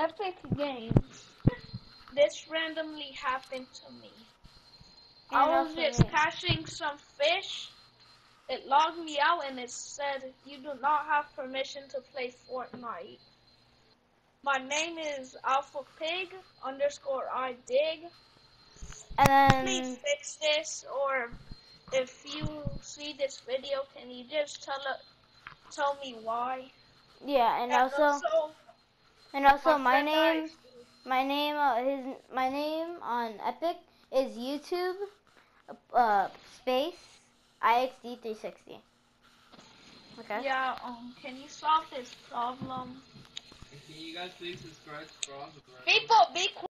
Epic Games. This randomly happened to me. And I was also just me. catching some fish. It logged me out and it said, you do not have permission to play Fortnite. My name is alphapig_I dig. And Please then, fix this, or if you see this video, can you just tell me why? yeah, And also, my my friend name, died. my name on Epic is YouTube, space, IXD360. Okay? Yeah, can you solve this problem? And can you guys please subscribe to Frost? People, be quiet.